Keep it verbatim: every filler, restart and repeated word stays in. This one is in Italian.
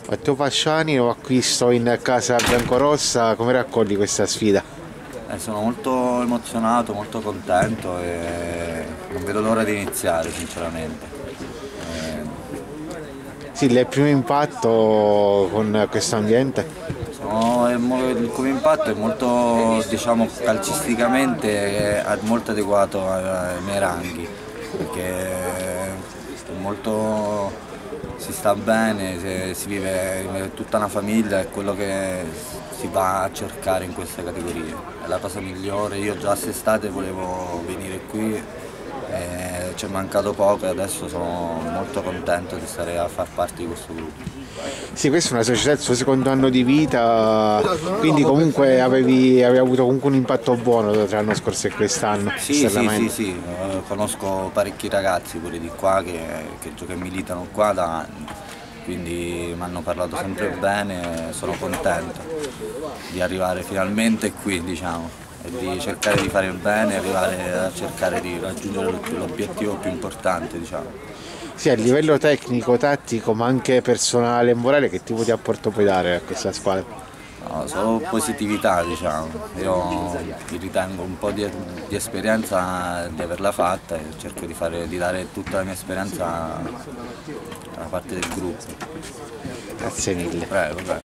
Matteo Pasciani, lo acquisto in casa biancorossa, come raccogli questa sfida? Eh, sono molto emozionato, molto contento e non vedo l'ora di iniziare sinceramente. Sì, il primo impatto con questo ambiente. Sono- è mo- il- come impatto è molto, diciamo, calcisticamente è molto adeguato ai, ai miei ranghi, perché è molto, si sta bene, si, si vive tutta una famiglia, è quello che si va a cercare in queste categorie. È la cosa migliore, io già quest'estate volevo venire qui, e ci è mancato poco e adesso sono molto contento di stare a far parte di questo gruppo. Sì, questa è una società del suo secondo anno di vita, quindi comunque avevi, avevi avuto comunque un impatto buono tra l'anno scorso e quest'anno, Sì, sì, sì, esternamente. sì, eh, conosco parecchi ragazzi pure di qua che, che, gio- che militano qua da anni, quindi mi hanno parlato sempre bene, sono contento di arrivare finalmente qui, diciamo, e di cercare di fare il bene e arrivare a cercare di raggiungere l'obiettivo più importante, diciamo. Sì, a livello tecnico, tattico, ma anche personale e morale, che tipo di apporto puoi dare a questa squadra? No, solo positività, diciamo. Io mi ritengo un po' di, di esperienza di averla fatta e cerco di, fare, di dare tutta la mia esperienza da parte del gruppo. Grazie mille. Prego, prego.